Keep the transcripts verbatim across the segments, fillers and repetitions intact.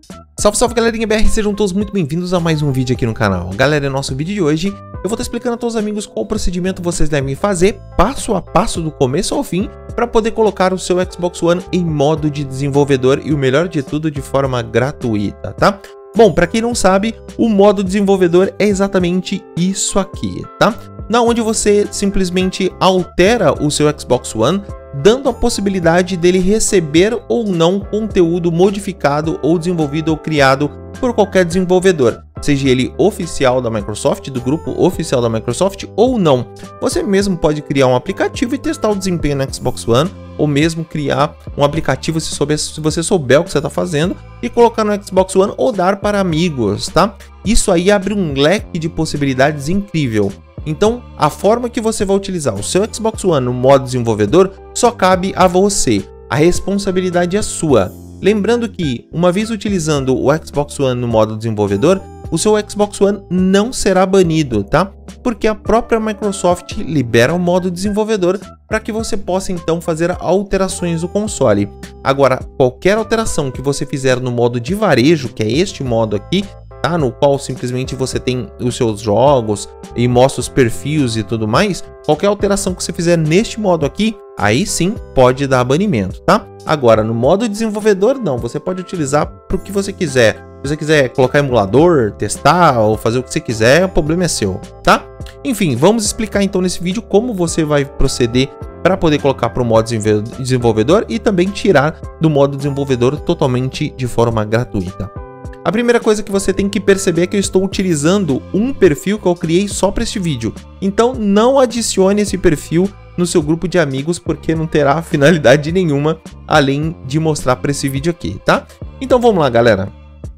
Salve, salve galerinha B R, sejam todos muito bem-vindos a mais um vídeo aqui no canal. Galera, no nosso vídeo de hoje eu vou estar explicando a todos os amigos qual procedimento vocês devem fazer, passo a passo do começo ao fim, para poder colocar o seu Xbox One em modo de desenvolvedor e o melhor de tudo, de forma gratuita, tá? Bom, para quem não sabe, o modo desenvolvedor é exatamente isso aqui, tá? Na onde você simplesmente altera o seu Xbox One, dando a possibilidade dele receber ou não conteúdo modificado ou desenvolvido ou criado por qualquer desenvolvedor, seja ele oficial da Microsoft, do grupo oficial da Microsoft ou não. Você mesmo pode criar um aplicativo e testar o desempenho no Xbox One, ou mesmo criar um aplicativo se, souber, se você souber o que você está fazendo e colocar no Xbox One ou dar para amigos, tá? Isso aí abre um leque de possibilidades incrível. Então, a forma que você vai utilizar o seu Xbox One no modo desenvolvedor só cabe a você. A responsabilidade é sua. Lembrando que, uma vez utilizando o Xbox One no modo desenvolvedor, o seu Xbox One não será banido, tá? Porque a própria Microsoft libera o modo desenvolvedor para que você possa então fazer alterações do console. Agora, qualquer alteração que você fizer no modo de varejo, que é este modo aqui, tá? No qual simplesmente você tem os seus jogos e mostra os perfis e tudo mais, qualquer alteração que você fizer neste modo aqui, aí sim pode dar banimento, tá? Agora, no modo desenvolvedor, não, você pode utilizar para o que você quiser. Se você quiser colocar emulador, testar ou fazer o que você quiser, o problema é seu, tá? Enfim, vamos explicar então nesse vídeo como você vai proceder para poder colocar para o modo desenvolvedor e também tirar do modo desenvolvedor totalmente de forma gratuita. A primeira coisa que você tem que perceber é que eu estou utilizando um perfil que eu criei só para este vídeo. Então não adicione esse perfil no seu grupo de amigos, porque não terá finalidade nenhuma além de mostrar para esse vídeo aqui, tá? Então vamos lá, galera.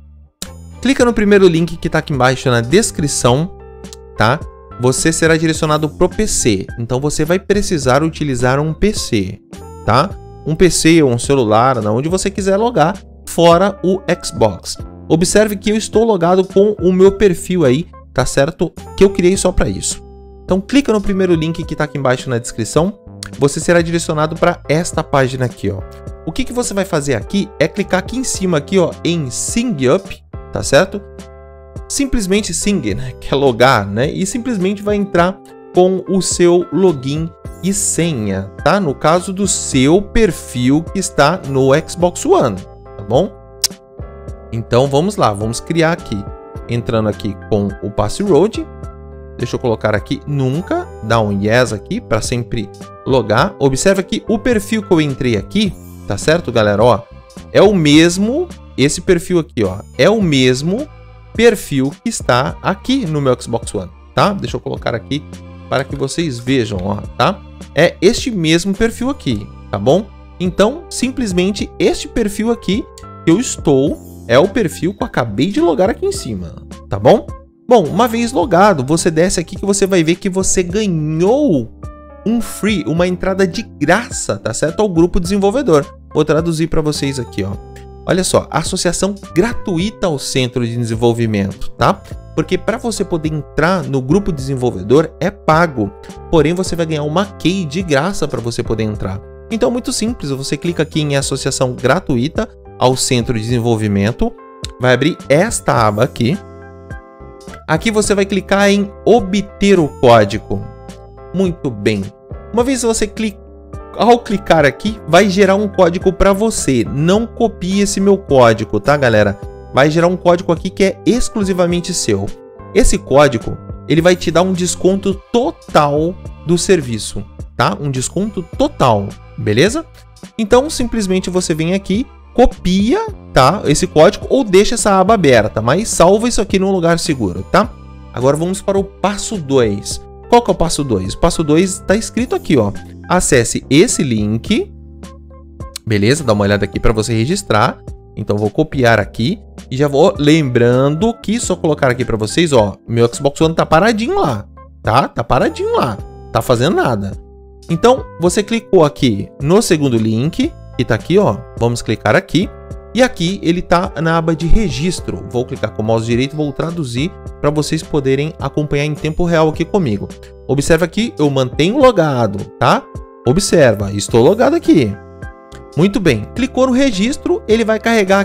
Clica no primeiro link que está aqui embaixo na descrição, tá? Você será direcionado para o P C. Então você vai precisar utilizar um P C, tá? Um P C ou um celular, onde você quiser logar, fora o Xbox. Observe que eu estou logado com o meu perfil aí, tá certo? Que eu criei só para isso. Então clica no primeiro link que está aqui embaixo na descrição. Você será direcionado para esta página aqui, ó. O que que você vai fazer aqui é clicar aqui em cima aqui, ó, em Sign Up, tá certo? Simplesmente Sign, né, que é logar, né? E simplesmente vai entrar com o seu login e senha, tá? No caso do seu perfil que está no Xbox One, tá bom? Então vamos lá, vamos criar aqui, entrando aqui com o password. Deixa eu colocar aqui nunca, dá um yes aqui para sempre logar. Observe que o perfil que eu entrei aqui, tá certo, galera? Ó, é o mesmo, esse perfil aqui, ó, é o mesmo perfil que está aqui no meu Xbox One, tá? Deixa eu colocar aqui para que vocês vejam, ó, tá? É este mesmo perfil aqui, tá bom? Então, simplesmente este perfil aqui que eu estou é o perfil que eu acabei de logar aqui em cima, tá bom? Bom, uma vez logado, você desce aqui que você vai ver que você ganhou um free, uma entrada de graça, tá certo? Ao grupo desenvolvedor. Vou traduzir para vocês aqui, ó. Olha só, associação gratuita ao centro de desenvolvimento, tá? Porque para você poder entrar no grupo desenvolvedor é pago, porém você vai ganhar uma key de graça para você poder entrar. Então, muito simples, você clica aqui em associação gratuita ao centro de desenvolvimento, vai abrir esta aba aqui. Aqui você vai clicar em obter o código. Muito bem. Uma vez você clica, ao clicar aqui, vai gerar um código para você. Não copie esse meu código, tá, galera? Vai gerar um código aqui que é exclusivamente seu. Esse código, ele vai te dar um desconto total do serviço, tá? Um desconto total, beleza? Então, simplesmente você vem aqui, copia, tá, esse código ou deixa essa aba aberta, mas salva isso aqui num lugar seguro, tá? Agora vamos para o passo dois. Qual que é o passo dois? O passo dois está escrito aqui, ó. Acesse esse link, beleza? Dá uma olhada aqui para você registrar. Então vou copiar aqui e já vou lembrando que só colocar aqui para vocês, ó, meu Xbox One tá paradinho lá, tá? Tá paradinho lá, tá fazendo nada. Então você clicou aqui no segundo link, que tá aqui, ó, vamos clicar aqui, e aqui ele tá na aba de registro. Vou clicar com o mouse direito, vou traduzir para vocês poderem acompanhar em tempo real aqui comigo. Observa aqui, eu mantenho logado, tá? Observa, estou logado aqui. Muito bem, clicou no registro, ele vai carregar aqui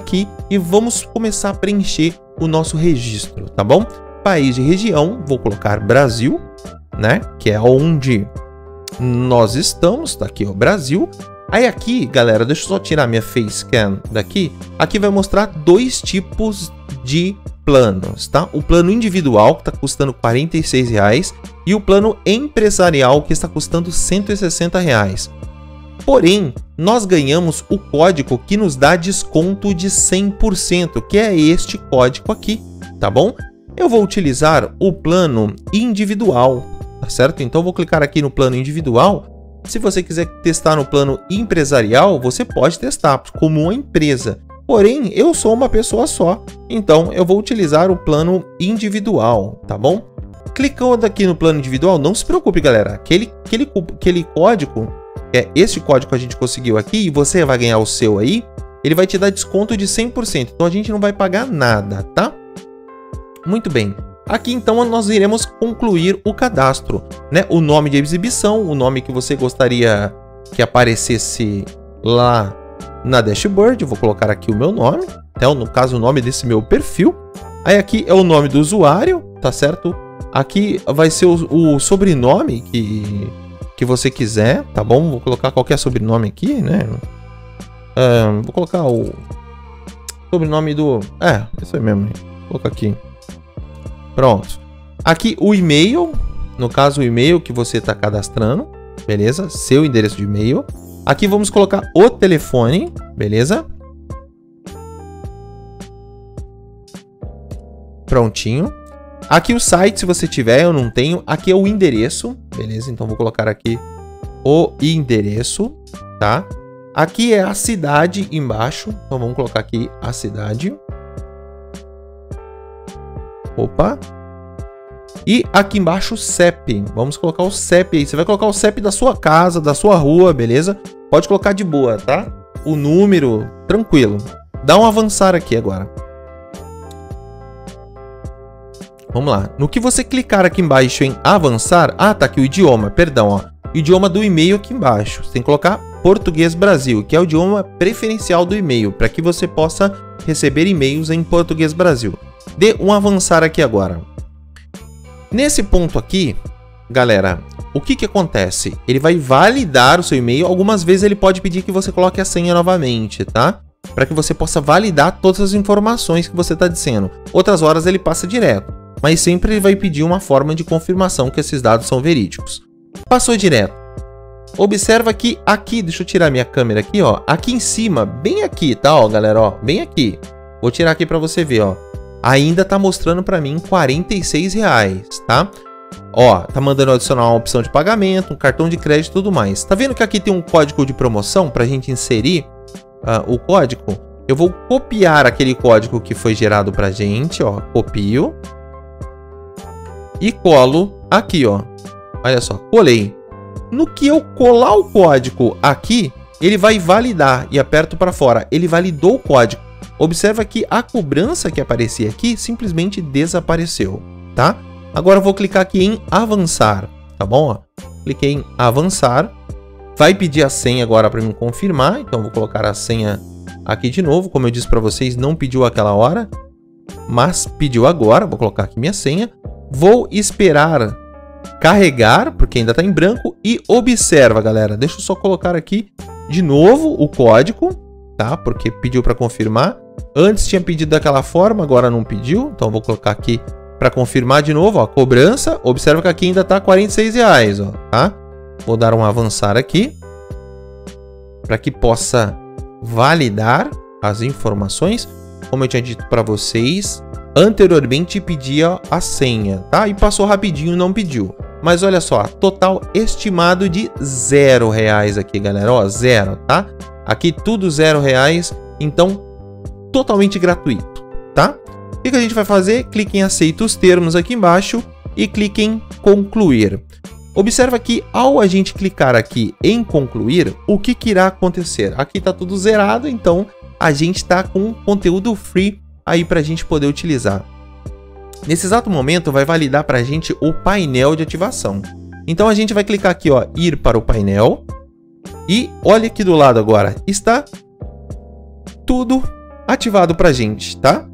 e vamos começar a preencher o nosso registro, tá bom? País e região, vou colocar Brasil, né? Que é onde nós estamos, tá aqui o Brasil. Aí aqui, galera, deixa eu só tirar minha Facecam daqui. Aqui vai mostrar dois tipos de planos, tá? O plano individual, que está custando quarenta e seis reais, e o plano empresarial, que está custando cento e sessenta reais. Porém, nós ganhamos o código que nos dá desconto de cem por cento, que é este código aqui, tá bom? Eu vou utilizar o plano individual, tá certo? Então, eu vou clicar aqui no plano individual. Se você quiser testar no plano empresarial, você pode testar como uma empresa. Porém, eu sou uma pessoa só, então eu vou utilizar o plano individual, tá bom? Clicando aqui no plano individual, não se preocupe, galera. Aquele, aquele, aquele código, é este código que a gente conseguiu aqui, e você vai ganhar o seu aí, ele vai te dar desconto de cem por cento. Então, a gente não vai pagar nada, tá? Muito bem. Aqui, então, nós iremos concluir o cadastro, né? O nome de exibição, o nome que você gostaria que aparecesse lá na dashboard. Eu vou colocar aqui o meu nome, então, no caso, o nome desse meu perfil. Aí aqui é o nome do usuário, tá certo? Aqui vai ser o, o sobrenome que, que você quiser, tá bom? Vou colocar qualquer sobrenome aqui, né? Uh, vou colocar o sobrenome do... É, isso aí mesmo. Vou colocar aqui. Pronto. Aqui o e-mail, no caso o e-mail que você está cadastrando, beleza? Seu endereço de e-mail. Aqui vamos colocar o telefone, beleza? Prontinho. Aqui o site, se você tiver, eu não tenho. Aqui é o endereço, beleza? Então vou colocar aqui o endereço, tá? Aqui é a cidade embaixo, então vamos colocar aqui a cidade. Opa. E aqui embaixo o C E P. Vamos colocar o C E P aí. Você vai colocar o C E P da sua casa, da sua rua, beleza? Pode colocar de boa, tá? O número, tranquilo. Dá um avançar aqui agora. Vamos lá. No que você clicar aqui embaixo em avançar... Ah, tá aqui o idioma, perdão, ó. Idioma do e-mail aqui embaixo. Você tem que colocar Português Brasil, que é o idioma preferencial do e-mail, para que você possa receber e-mails em Português Brasil. Dê um avançar aqui agora. Nesse ponto aqui, galera, o que que acontece? Ele vai validar o seu e-mail. Algumas vezes ele pode pedir que você coloque a senha novamente, tá? Para que você possa validar todas as informações que você está dizendo. Outras horas ele passa direto, mas sempre ele vai pedir uma forma de confirmação que esses dados são verídicos. Passou direto. Observa que aqui, deixa eu tirar minha câmera aqui, ó. Aqui em cima, bem aqui, tá, ó, galera, ó, bem aqui. Vou tirar aqui para você ver, ó. Ainda tá mostrando para mim quarenta e seis reais, tá? Ó, tá mandando adicionar uma opção de pagamento, um cartão de crédito e tudo mais. Tá vendo que aqui tem um código de promoção pra gente inserir uh, o código? Eu vou copiar aquele código que foi gerado pra gente, ó. Copio. E colo aqui, ó. Olha só, colei. No que eu colar o código aqui, ele vai validar e aperto para fora. Ele validou o código. Observa que a cobrança que aparecia aqui simplesmente desapareceu, tá? Agora eu vou clicar aqui em avançar, tá bom? Ó, cliquei em avançar. Vai pedir a senha agora para me confirmar. Então eu vou colocar a senha aqui de novo. Como eu disse para vocês, não pediu aquela hora, mas pediu agora. Vou colocar aqui minha senha. Vou esperar carregar, porque ainda está em branco. E observa, galera. Deixa eu só colocar aqui de novo o código, tá? Porque pediu para confirmar. Antes tinha pedido daquela forma, agora não pediu. Então vou colocar aqui para confirmar de novo, ó, cobrança. Observa que aqui ainda tá quarenta e seis reais, ó, tá? Vou dar um avançar aqui para que possa validar as informações. Como eu tinha dito para vocês, anteriormente pedia a senha, tá? E passou rapidinho, não pediu. Mas olha só, total estimado de zero reais aqui, galera, ó, zero, tá? Aqui tudo zero reais, então totalmente gratuito, tá? O que que a gente vai fazer? Clique em aceita os termos aqui embaixo e clique em concluir. Observa que ao a gente clicar aqui em concluir, o que que irá acontecer? Aqui tá tudo zerado, então a gente tá com conteúdo free aí para a gente poder utilizar. Nesse exato momento vai validar para a gente o painel de ativação. Então a gente vai clicar aqui, ó, ir para o painel. E olha aqui do lado agora, está tudo ativado pra gente, tá?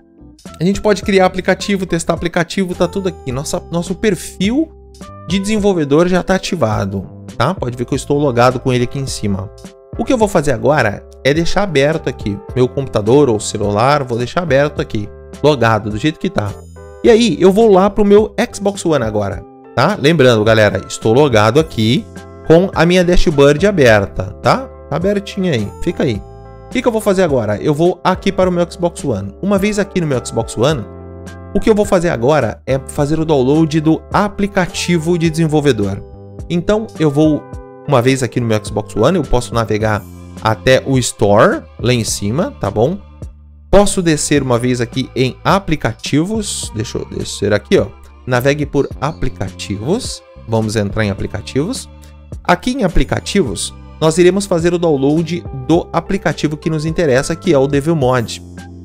A gente pode criar aplicativo, testar aplicativo, tá tudo aqui. Nossa, nosso perfil de desenvolvedor já tá ativado, tá? Pode ver que eu estou logado com ele aqui em cima. O que eu vou fazer agora é deixar aberto aqui meu computador ou celular, vou deixar aberto aqui, logado, do jeito que tá. E aí, eu vou lá pro meu Xbox One agora, tá? Lembrando, galera, estou logado aqui com a minha dashboard aberta, tá? Tá abertinha aí, fica aí. O que, que eu vou fazer agora? Eu vou aqui para o meu Xbox One. Uma vez aqui no meu Xbox One, o que eu vou fazer agora é fazer o download do aplicativo de desenvolvedor. Então, eu vou, uma vez aqui no meu Xbox One, eu posso navegar até o Store, lá em cima, tá bom? Posso descer uma vez aqui em aplicativos. Deixa eu descer aqui, ó. Navegue por aplicativos. Vamos entrar em aplicativos. Aqui em aplicativos, nós iremos fazer o download do aplicativo que nos interessa, que é o DevilMod.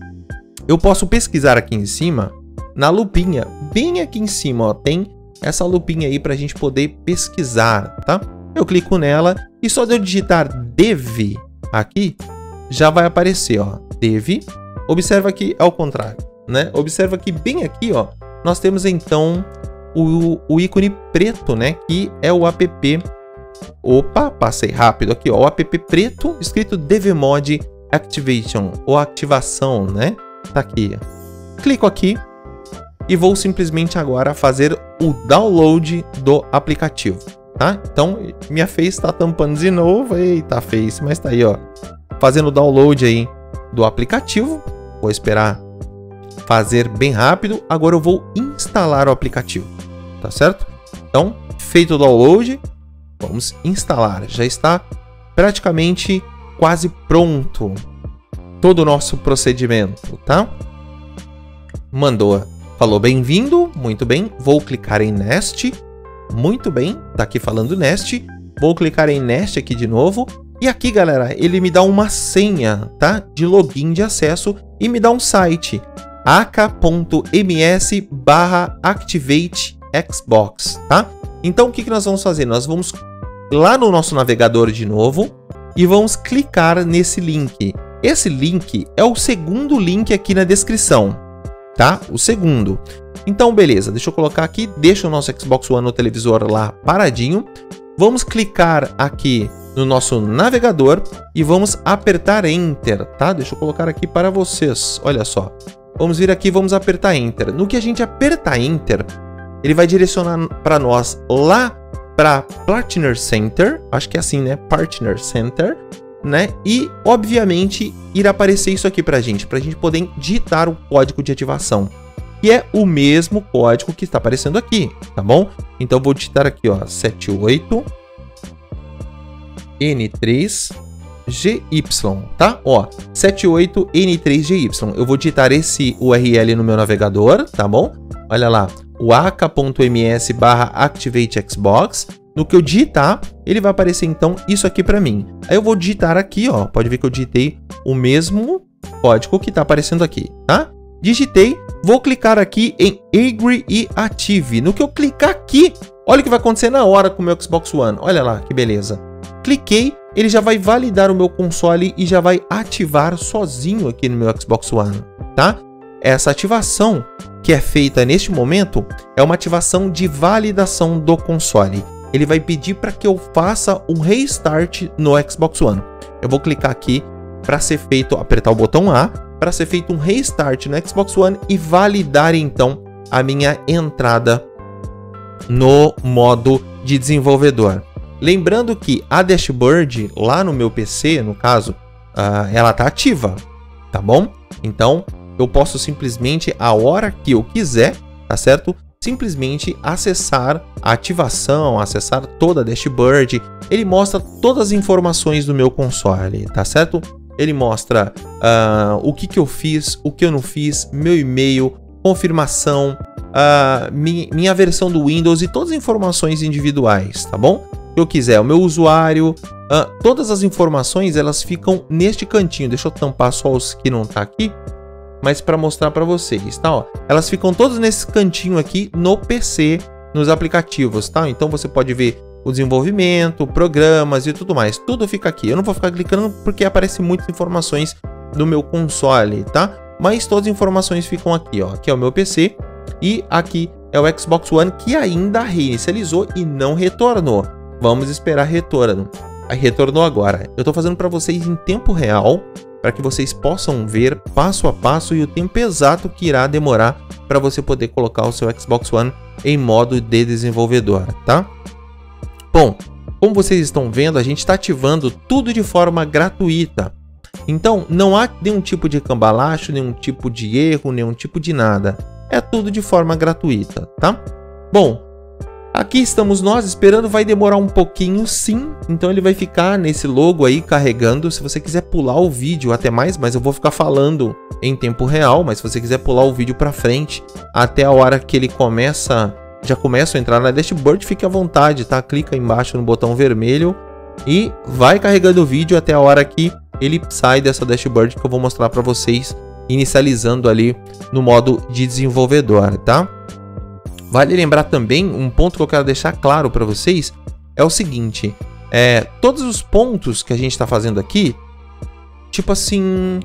Eu posso pesquisar aqui em cima, na lupinha, bem aqui em cima, ó, tem essa lupinha aí para a gente poder pesquisar, tá? Eu clico nela e só de eu digitar dev aqui, já vai aparecer, ó, dev. Observa que é o contrário, né? Observa que bem aqui, ó, nós temos então o, o ícone preto, né? Que é o app. Opa, passei rápido aqui, ó, o app preto escrito DevilMod Activation ou ativação, né? Tá aqui. Clico aqui e vou simplesmente agora fazer o download do aplicativo, tá? Então, minha face está tampando de novo. Eita, face, mas tá aí, ó. Fazendo o download aí do aplicativo. Vou esperar fazer bem rápido. Agora eu vou instalar o aplicativo, tá certo? Então, feito o download, vamos instalar. Já está praticamente quase pronto todo o nosso procedimento, tá? Mandou, falou bem-vindo, muito bem. Vou clicar em Next, muito bem, tá aqui falando Next. Vou clicar em Next aqui de novo. E aqui, galera, ele me dá uma senha, tá? De login de acesso e me dá um site, aka.ms barra activate xbox, tá? Então, o que, que nós vamos fazer? Nós vamos lá no nosso navegador de novo e vamos clicar nesse link. Esse link é o segundo link aqui na descrição, tá? O segundo. Então, beleza, deixa eu colocar aqui, deixa o nosso Xbox One no televisor lá paradinho. Vamos clicar aqui no nosso navegador e vamos apertar Enter, tá? Deixa eu colocar aqui para vocês, olha só. Vamos vir aqui, vamos apertar Enter. No que a gente apertar Enter, ele vai direcionar para nós lá para Partner Center, acho que é assim, né? Partner Center, né? E, obviamente, irá aparecer isso aqui para a gente, para a gente poder digitar o código de ativação, que é o mesmo código que está aparecendo aqui, tá bom? Então, vou digitar aqui, ó, setenta e oito N três G Y, tá? Ó, setenta e oito N três G Y. Eu vou digitar esse U R L no meu navegador, tá bom? Olha lá, o aka.ms barra activate xbox. No que eu digitar, ele vai aparecer então isso aqui para mim. Aí eu vou digitar aqui, ó, pode ver que eu digitei o mesmo código que tá aparecendo aqui, tá? Digitei, vou clicar aqui em Agree e Ative. No que eu clicar aqui, olha o que vai acontecer na hora com o meu Xbox One. Olha lá, que beleza. Cliquei, ele já vai validar o meu console e já vai ativar sozinho aqui no meu Xbox One, tá? Essa ativação que é feita neste momento é uma ativação de validação do console. Ele vai pedir para que eu faça um restart no Xbox One. Eu vou clicar aqui para ser feito, apertar o botão A, para ser feito um restart no Xbox One e validar então a minha entrada no modo de desenvolvedor. Lembrando que a dashboard lá no meu P C, no caso, uh, ela está ativa, tá bom? Então, eu posso simplesmente, a hora que eu quiser, tá certo? Simplesmente acessar a ativação, acessar toda a dashboard. Ele mostra todas as informações do meu console, tá certo? Ele mostra uh, o que, que eu fiz, o que eu não fiz, meu e-mail, confirmação, uh, mi, minha versão do Windows e todas as informações individuais, tá bom? Se eu quiser, o meu usuário, uh, todas as informações elas ficam neste cantinho. Deixa eu tampar só os que não tá aqui, mas para mostrar para vocês, tá? Ó, elas ficam todas nesse cantinho aqui no P C, nos aplicativos, tá? Então você pode ver o desenvolvimento, programas e tudo mais. Tudo fica aqui. Eu não vou ficar clicando porque aparecem muitas informações do meu console, tá? Mas todas as informações ficam aqui, ó. Aqui é o meu P C e aqui é o Xbox One que ainda reinicializou e não retornou. Vamos esperar retorno. Aí retornou agora. Eu tô fazendo para vocês em tempo real, para que vocês possam ver passo a passo e o tempo exato que irá demorar para você poder colocar o seu Xbox One em modo de desenvolvedor, tá? Bom, como vocês estão vendo, a gente está ativando tudo de forma gratuita. Então, não há nenhum tipo de cambalacho, nenhum tipo de erro, nenhum tipo de nada. É tudo de forma gratuita, tá? Bom, aqui estamos nós esperando, vai demorar um pouquinho sim, então ele vai ficar nesse logo aí carregando. Se você quiser pular o vídeo até mais, mas eu vou ficar falando em tempo real, mas se você quiser pular o vídeo para frente, até a hora que ele começa, já começa a entrar na dashboard, fique à vontade, tá? Clica embaixo no botão vermelho e vai carregando o vídeo até a hora que ele sai dessa dashboard que eu vou mostrar para vocês, inicializando ali no modo de desenvolvedor, tá? Vale lembrar também, um ponto que eu quero deixar claro para vocês, é o seguinte, é, todos os pontos que a gente está fazendo aqui, tipo assim,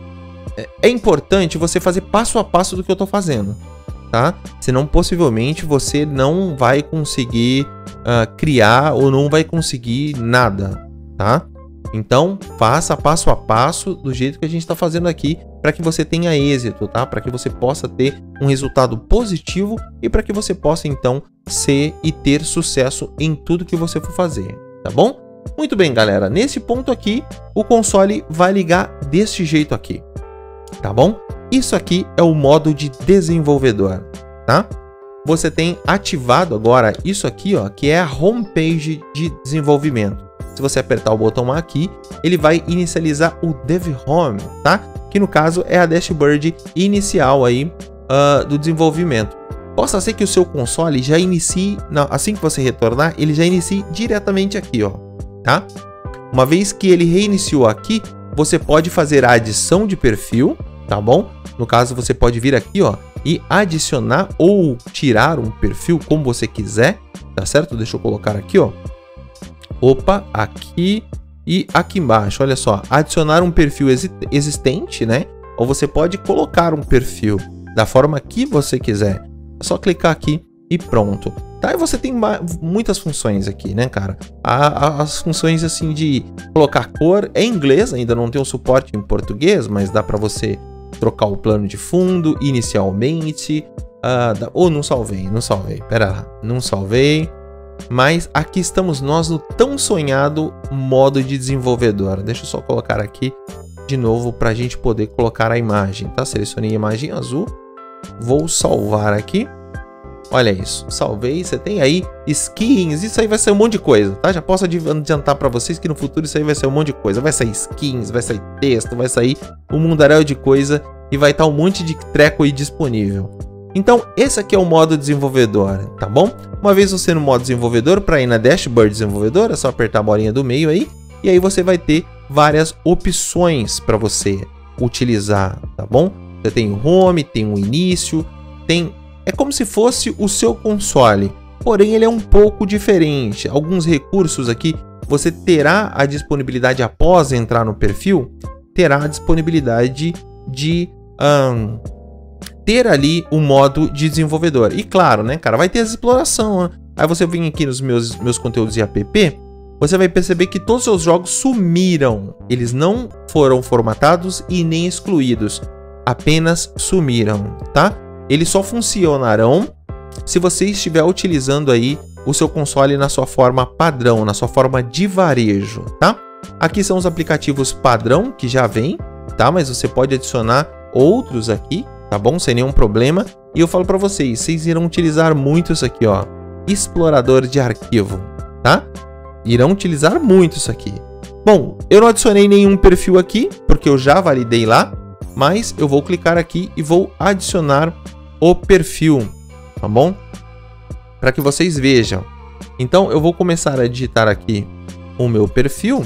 é, é importante você fazer passo a passo do que eu estou fazendo, tá? Senão possivelmente você não vai conseguir uh, criar ou não vai conseguir nada, tá? Então, faça passo a passo do jeito que a gente está fazendo aqui para que você tenha êxito, tá? Para que você possa ter um resultado positivo e para que você possa, então, ser e ter sucesso em tudo que você for fazer, tá bom? Muito bem, galera. Nesse ponto aqui, o console vai ligar desse jeito aqui, tá bom? Isso aqui é o modo de desenvolvedor, tá? Você tem ativado agora isso aqui, ó, que é a homepage de desenvolvimento. Se você apertar o botão aqui, ele vai inicializar o Dev Home, tá? Que no caso é a dashboard inicial aí uh, do desenvolvimento. Possa ser que o seu console já inicie, não, assim que você retornar, ele já inicie diretamente aqui, ó, tá? Uma vez que ele reiniciou aqui, você pode fazer a adição de perfil, tá bom? No caso, você pode vir aqui, ó, e adicionar ou tirar um perfil como você quiser, tá certo? Deixa eu colocar aqui, ó. Opa, aqui e aqui embaixo, olha só, adicionar um perfil existente, né? Ou você pode colocar um perfil da forma que você quiser. É só clicar aqui e pronto. Tá, e você tem muitas funções aqui, né, cara? As funções assim de colocar cor, é em inglês, ainda não tem um suporte em português, mas dá para você trocar o plano de fundo inicialmente. Uh, dá, ou oh, não salvei, não salvei, pera lá, não salvei. Mas aqui estamos nós no tão sonhado modo de desenvolvedor. Deixa eu só colocar aqui de novo para a gente poder colocar a imagem, tá? Selecionei a imagem azul, vou salvar aqui. Olha isso, salvei. Você tem aí skins, isso aí vai sair um monte de coisa, tá? Já posso adiantar para vocês que no futuro isso aí vai sair um monte de coisa. Vai sair skins, vai sair texto, vai sair um mundaréu de coisa e vai estar um monte de treco aí disponível. Então, esse aqui é o modo desenvolvedor, tá bom? Uma vez você no modo desenvolvedor, para ir na dashboard desenvolvedor, é só apertar a bolinha do meio aí, e aí você vai ter várias opções para você utilizar, tá bom? Você tem o home, tem o início, tem... É como se fosse o seu console, porém ele é um pouco diferente. Alguns recursos aqui, você terá a disponibilidade após entrar no perfil, terá a disponibilidade de... Um, ter ali o modo de desenvolvedor. E claro, né, cara, vai ter essa exploração, né? Aí você vem aqui nos meus, meus conteúdos de app, você vai perceber que todos os seus jogos sumiram. Eles não foram formatados e nem excluídos. Apenas sumiram, tá? Eles só funcionarão se você estiver utilizando aí o seu console na sua forma padrão, na sua forma de varejo, tá? Aqui são os aplicativos padrão que já vem, tá? Mas você pode adicionar outros aqui, tá bom? Sem nenhum problema. E eu falo para vocês, vocês irão utilizar muito isso aqui, ó. Explorador de arquivo, tá? Irão utilizar muito isso aqui. Bom, eu não adicionei nenhum perfil aqui, porque eu já validei lá. Mas eu vou clicar aqui e vou adicionar o perfil, tá bom? Para que vocês vejam. Então eu vou começar a digitar aqui o meu perfil.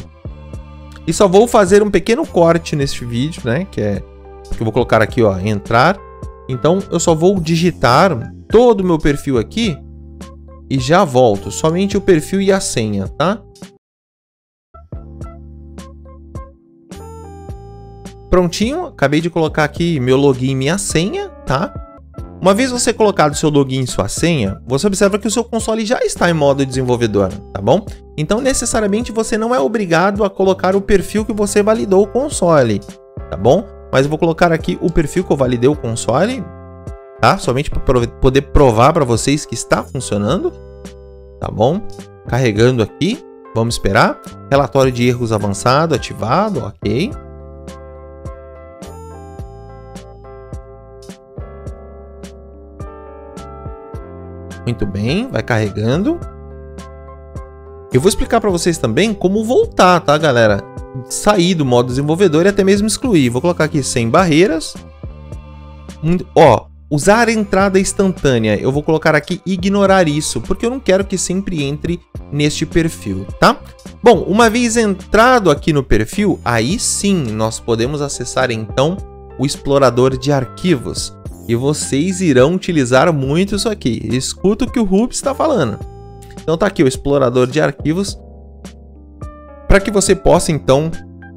E só vou fazer um pequeno corte neste vídeo, né? Que é... que eu vou colocar aqui, ó, entrar. Então eu só vou digitar todo o meu perfil aqui e já volto. Somente o perfil e a senha, tá? Prontinho, acabei de colocar aqui meu login e minha senha, tá? Uma vez você colocado seu login e sua senha, você observa que o seu console já está em modo desenvolvedor, tá bom? Então, necessariamente, você não é obrigado a colocar o perfil que você validou o console, tá bom? Mas eu vou colocar aqui o perfil que eu validei o console, tá? Somente para poder provar para vocês que está funcionando, tá bom? Carregando aqui, vamos esperar. Relatório de erros avançado, ativado, ok. Muito bem, vai carregando. Eu vou explicar para vocês também como voltar, tá, galera? Sair do modo desenvolvedor e até mesmo excluir. Vou colocar aqui sem barreiras. Ó, usar entrada instantânea. Eu vou colocar aqui ignorar isso, porque eu não quero que sempre entre neste perfil, tá? Bom, uma vez entrado aqui no perfil, aí sim nós podemos acessar então o explorador de arquivos. E vocês irão utilizar muito isso aqui. Escuta o que o Rups está falando. Então tá aqui o explorador de arquivos, para que você possa então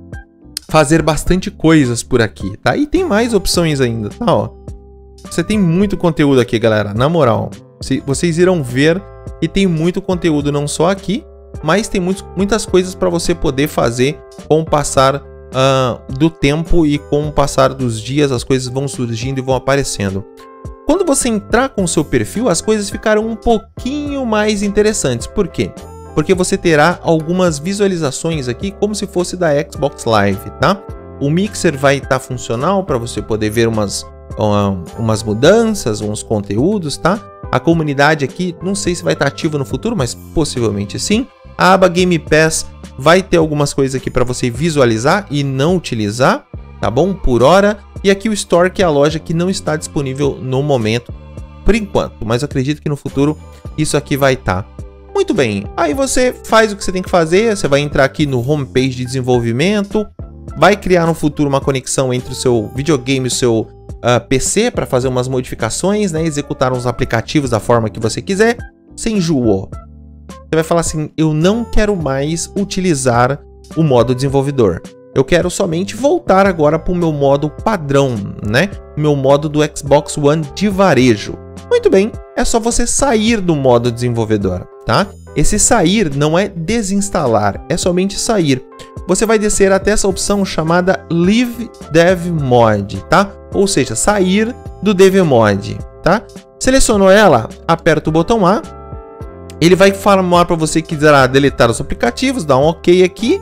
fazer bastante coisas por aqui, tá? E tem mais opções ainda, tá? Ó, você tem muito conteúdo aqui, galera. Na moral, se, vocês irão ver que tem muito conteúdo não só aqui, mas tem muito, muitas coisas para você poder fazer com o passar uh, do tempo e com o passar dos dias. As coisas vão surgindo e vão aparecendo. Quando você entrar com o seu perfil, as coisas ficarão um pouquinho mais interessantes. Por quê? Porque você terá algumas visualizações aqui como se fosse da Xbox Live, tá? O Mixer vai estar funcional para você poder ver umas, um, umas mudanças, uns conteúdos, tá? A comunidade aqui, não sei se vai estar ativa no futuro, mas possivelmente sim. A aba Game Pass vai ter algumas coisas aqui para você visualizar e não utilizar, tá bom? Por hora. E aqui o Store, que é a loja que não está disponível no momento, por enquanto. Mas eu acredito que no futuro isso aqui vai estar. Muito bem, aí você faz o que você tem que fazer. Você vai entrar aqui no homepage de desenvolvimento. Vai criar no futuro uma conexão entre o seu videogame e o seu uh, P C para fazer umas modificações, né? Executar uns aplicativos da forma que você quiser. Você enjoou. Você vai falar assim, eu não quero mais utilizar o modo desenvolvedor. Eu quero somente voltar agora para o meu modo padrão, né? Meu modo do Xbox One de varejo. Muito bem, é só você sair do modo desenvolvedor, tá? Esse sair não é desinstalar, é somente sair. Você vai descer até essa opção chamada Leave Dev Mod, tá? Ou seja, sair do Dev Mod, tá? Selecionou ela, aperta o botão A. Ele vai informar para você que quiserá deletar os aplicativos, dá um OK aqui.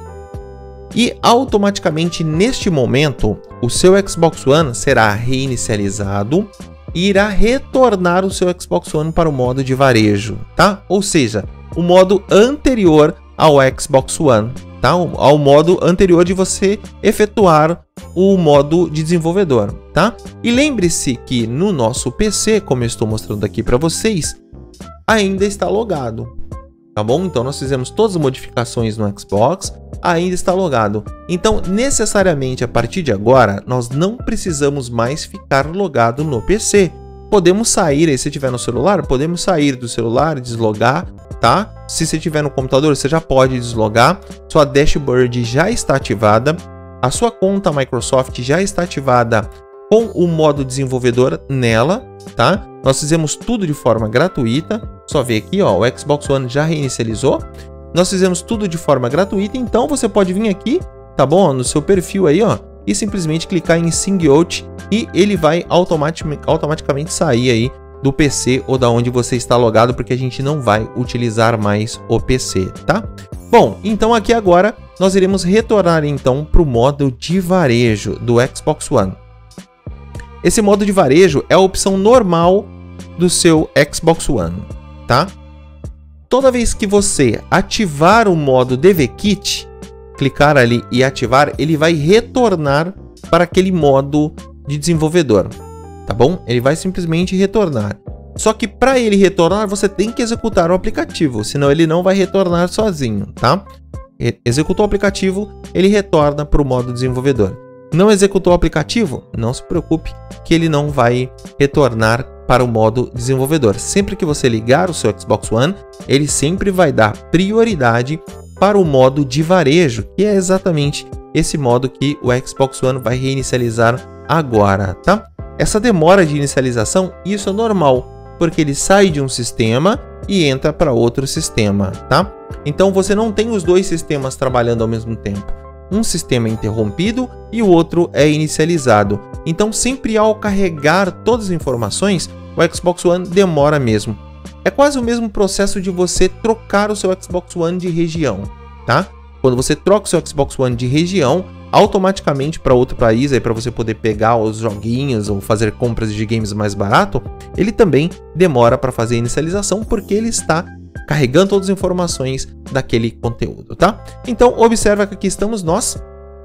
E automaticamente neste momento o seu Xbox One será reinicializado e irá retornar o seu Xbox One para o modo de varejo, tá? Ou seja, o modo anterior ao Xbox One, tá? Ao modo anterior de você efetuar o modo de desenvolvedor, tá? E lembre-se que no nosso P C, como eu estou mostrando aqui para vocês, ainda está logado, tá bom? Então nós fizemos todas as modificações no Xbox, ainda está logado. Então, necessariamente, a partir de agora, nós não precisamos mais ficar logado no P C. Podemos sair, aí se tiver no celular, podemos sair do celular, deslogar, tá? Se você tiver no computador, você já pode deslogar. Sua dashboard já está ativada. A sua conta Microsoft já está ativada com o modo desenvolvedor nela, tá? Nós fizemos tudo de forma gratuita. Só ver aqui, ó, o Xbox One já reinicializou. Nós fizemos tudo de forma gratuita, então você pode vir aqui, tá bom? No seu perfil aí, ó, e simplesmente clicar em Sing Out e ele vai automatic, automaticamente sair aí do P C ou da onde você está logado, porque a gente não vai utilizar mais o P C, tá? Bom, então aqui agora nós iremos retornar então para o modo de varejo do Xbox One. Esse modo de varejo é a opção normal do seu Xbox One, tá? Toda vez que você ativar o modo DevKit, clicar ali e ativar, ele vai retornar para aquele modo de desenvolvedor, tá bom? Ele vai simplesmente retornar. Só que para ele retornar, você tem que executar o aplicativo, senão ele não vai retornar sozinho, tá? Executou o aplicativo, ele retorna para o modo desenvolvedor. Não executou o aplicativo? Não se preocupe que ele não vai retornar para o modo desenvolvedor. Sempre que você ligar o seu Xbox One, ele sempre vai dar prioridade para o modo de varejo, que é exatamente esse modo que o Xbox One vai reinicializar agora, tá? Essa demora de inicialização, isso é normal, porque ele sai de um sistema e entra para outro sistema, tá? Então você não tem os dois sistemas trabalhando ao mesmo tempo. Um sistema é interrompido e o outro é inicializado. Então sempre ao carregar todas as informações, o Xbox One demora mesmo. É quase o mesmo processo de você trocar o seu Xbox One de região, tá? Quando você troca o seu Xbox One de região, automaticamente para outro país, aí para você poder pegar os joguinhos ou fazer compras de games mais barato, ele também demora para fazer a inicialização porque ele está carregando todas as informações daquele conteúdo, tá? Então observa que aqui estamos nós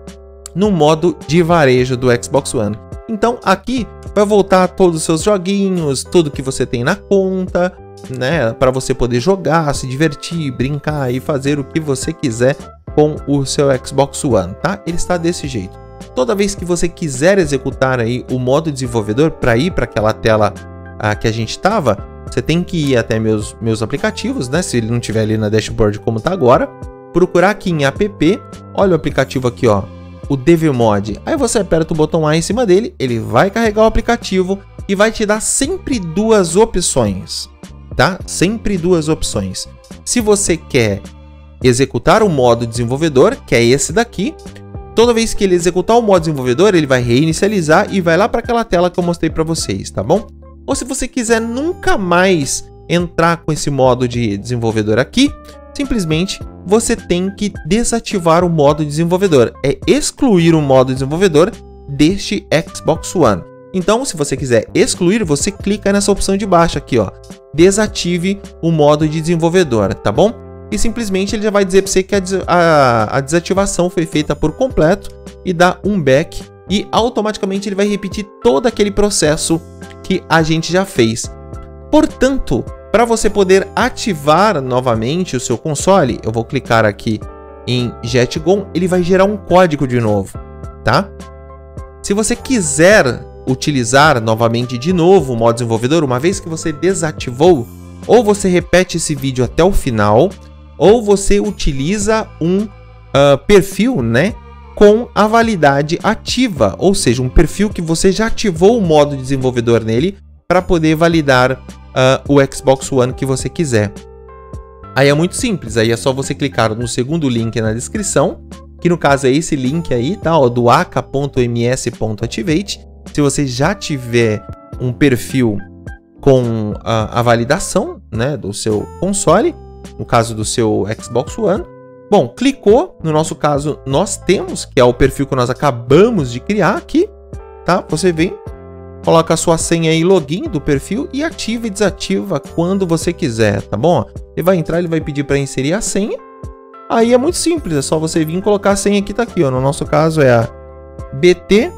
no modo de varejo do Xbox One. Então aqui vai voltar todos os seus joguinhos, tudo que você tem na conta, né, para você poder jogar, se divertir, brincar e fazer o que você quiser com o seu Xbox One, tá? Ele está desse jeito. Toda vez que você quiser executar aí o modo desenvolvedor para ir para aquela tela ah, que a gente estava, você tem que ir até meus, meus aplicativos, né? Se ele não tiver ali na dashboard como tá agora, procurar aqui em app, olha o aplicativo aqui, ó, o DevMod. Aí você aperta o botão A em cima dele, ele vai carregar o aplicativo e vai te dar sempre duas opções, tá? Sempre duas opções. Se você quer executar o modo desenvolvedor, que é esse daqui, toda vez que ele executar o modo desenvolvedor, ele vai reinicializar e vai lá para aquela tela que eu mostrei para vocês, tá bom? Ou se você quiser nunca mais entrar com esse modo de desenvolvedor aqui, simplesmente você tem que desativar o modo desenvolvedor, é excluir o modo desenvolvedor deste Xbox One. Então, se você quiser excluir, você clica nessa opção de baixo aqui, ó, desative o modo de desenvolvedor, tá bom? E simplesmente ele já vai dizer para você que a, a, a desativação foi feita por completo e dá um back e automaticamente ele vai repetir todo aquele processo que a gente já fez. Portanto, para você poder ativar novamente o seu console, eu vou clicar aqui em JetGon, ele vai gerar um código de novo, tá? Se você quiser utilizar novamente de novo o modo desenvolvedor, uma vez que você desativou, ou você repete esse vídeo até o final, ou você utiliza um uh, perfil, né, com a validade ativa, ou seja, um perfil que você já ativou o modo desenvolvedor nele para poder validar uh, o Xbox One que você quiser. Aí é muito simples, aí é só você clicar no segundo link na descrição, que no caso é esse link aí, tá, ó, do aka ponto m s ponto activate. Se você já tiver um perfil com a, a validação, né, do seu console, no caso do seu Xbox One, bom, clicou, no nosso caso nós temos, que é o perfil que nós acabamos de criar aqui, tá? Você vem, coloca a sua senha e login do perfil e ativa e desativa quando você quiser, tá bom? Ele vai entrar, ele vai pedir para inserir a senha, aí é muito simples, é só você vir colocar a senha que tá aqui, ó, no nosso caso é a B T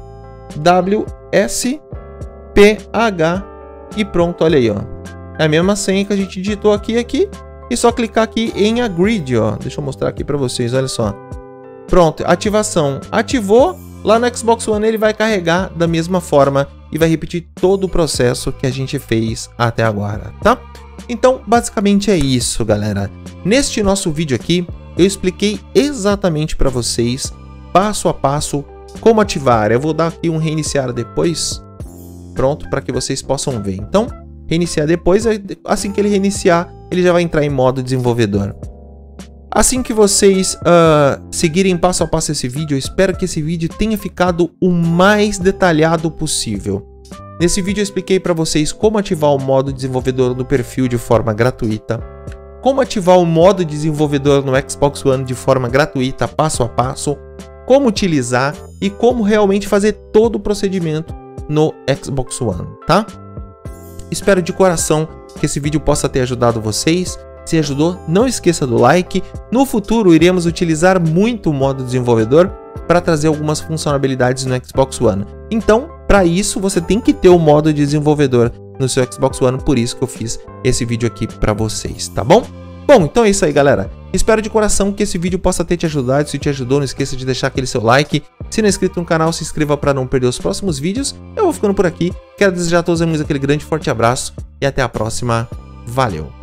W S P H e pronto, olha aí, ó. É a mesma senha que a gente digitou aqui aqui e só clicar aqui em Agreed, ó. Deixa eu mostrar aqui para vocês, olha só. Pronto, ativação. Ativou, lá no Xbox One ele vai carregar da mesma forma e vai repetir todo o processo que a gente fez até agora, tá? Então, basicamente é isso, galera. Neste nosso vídeo aqui, eu expliquei exatamente para vocês, passo a passo, como ativar. Eu vou dar aqui um reiniciar depois, pronto, para que vocês possam ver. Então, reiniciar depois, assim que ele reiniciar, ele já vai entrar em modo desenvolvedor. Assim que vocês uh, seguirem passo a passo esse vídeo, eu espero que esse vídeo tenha ficado o mais detalhado possível. Nesse vídeo eu expliquei para vocês como ativar o modo desenvolvedor do perfil de forma gratuita, como ativar o modo desenvolvedor no Xbox One de forma gratuita, passo a passo, como utilizar e como realmente fazer todo o procedimento no Xbox One, tá? Espero de coração que esse vídeo possa ter ajudado vocês. Se ajudou, não esqueça do like. No futuro iremos utilizar muito o modo desenvolvedor para trazer algumas funcionalidades no Xbox One. Então, para isso você tem que ter o modo desenvolvedor no seu Xbox One, por isso que eu fiz esse vídeo aqui para vocês, tá bom? Bom, então é isso aí, galera. Espero de coração que esse vídeo possa ter te ajudado. Se te ajudou, não esqueça de deixar aquele seu like. Se não é inscrito no canal, se inscreva para não perder os próximos vídeos. Eu vou ficando por aqui. Quero desejar a todos os amigos aquele grande forte abraço e até a próxima. Valeu!